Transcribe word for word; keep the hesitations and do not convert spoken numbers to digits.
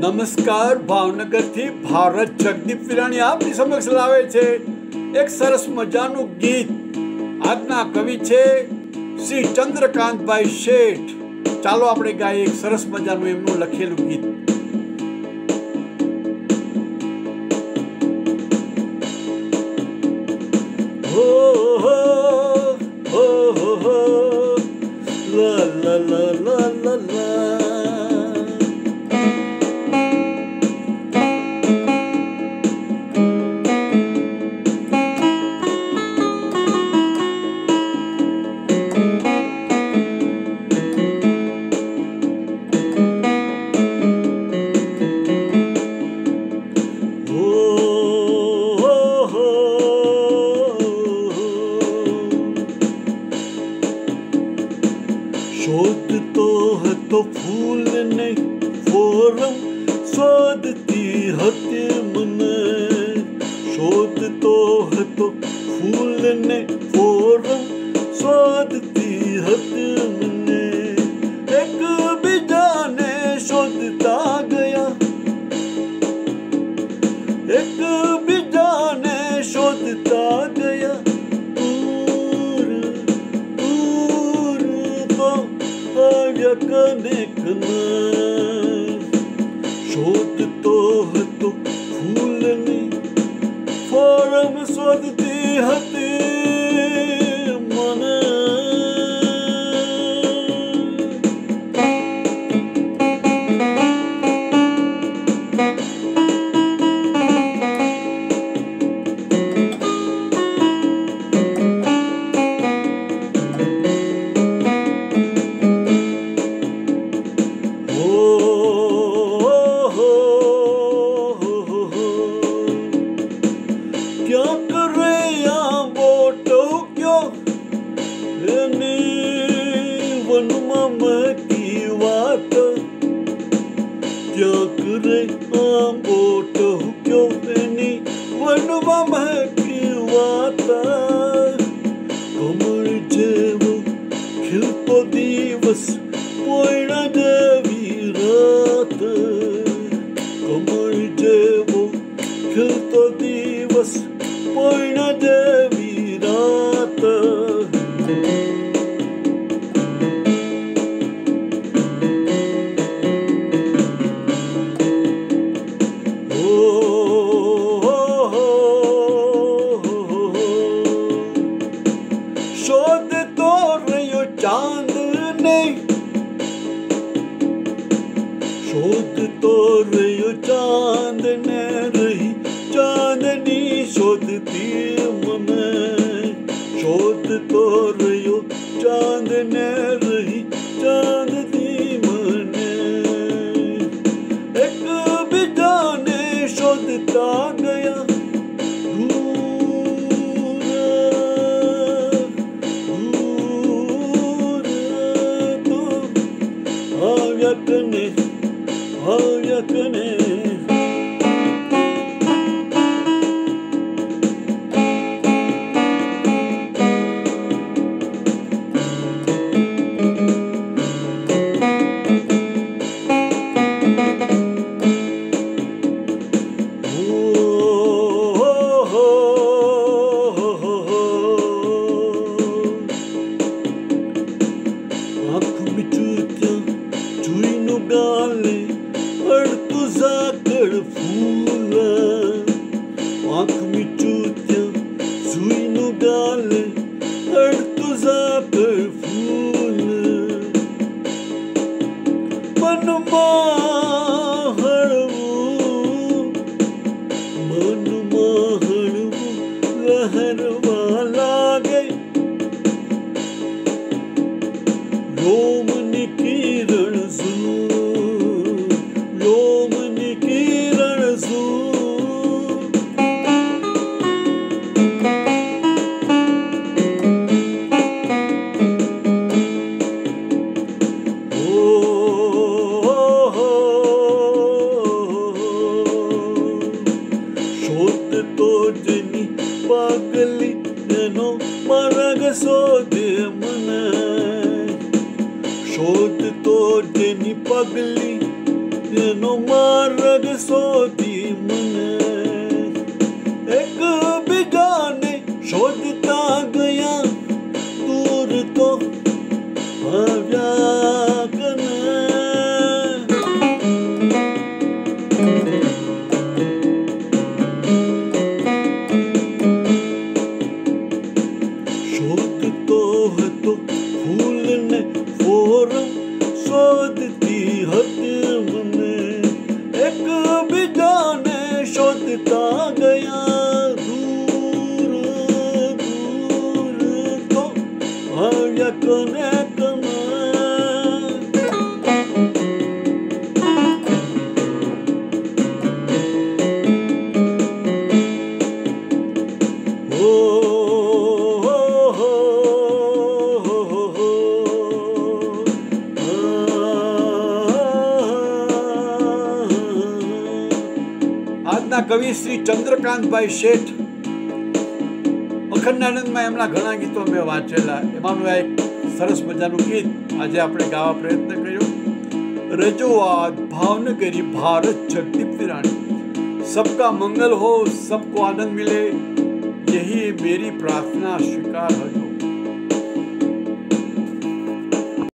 નમસ્કાર ભાવનગરથી ભારત જગદીપ વિરાણી આપની સમક્ષ લાવે છે એક સરસ મજાનું ગીત। આજના કવિ છે શ્રી ચંદ્રકાંતભાઈ શેઠ। ચાલો આપણે ગાઈએ એક સરસ મજાનું એમનું લખેલું ગીત। હો હો હો હો હો લા લા લા લા લા લા शोधतो है तो फूल ने फोरम शोधती हते मन। शोधतो है तो फूल ने फोरम शोधती हते मन। एक बीजा ने शोधता गया, एक बीजा ने शोधता गया। शोधतो है तो फूल ने फोरम शोधती हते मन। क्या करे बोटो क्यों वनमा की बात। क्या करे बोटो क्यों वनमा की बात। कमर जेवो खिलतो दिवस पोयणा जेवी रात। कमर जेवो खिलतो दिवस पोयणा जेवी रात। ओ शोधतो रह्यो चांद ने, शोधतो रह्यो चांद ने रही चांदनी शोधती मन। शोधतो रह्यो चांद ने रही चांदनी मन। एक बीजा ने शोधता गया, दूर दूर तो आव्या कने आव्या कने। गाले अडतुझा कड फूल। आँख मिचूत्या सुईनु गाले अडतुझा कड फूल। मनमा हळवू मनमा हळवू लहरवा लागे। रोमनी किरण oh, oh, oh. તેનો માર્ગ શોધી મને એક બીજાને શોધતા ગયા દૂર તો આવ્યા કને શોધતો હતો ફૂલને ફોરમ શોધતી હતી મને એક બીજાને શોધતા ગયા દૂર દૂર તો આવ્યા કને કને ઓ આજના કવિ શ્રી ચંદ્રકાંતભાઈ શેઠ અખંડાનંદમાં એમના ઘણા ગીતો મેં વાંચેલા, એમાંનું એક સરસ મજાનું ગીત આજે આપણે ગાવા પ્રયત્ન કર્યો. રજૂઆત ભાવનગરી ભારત જગદીપ વિરાણી. सबका मंगल हो, सबको आनंद मिले, यही मेरी प्रार्थना, स्वीकार हो.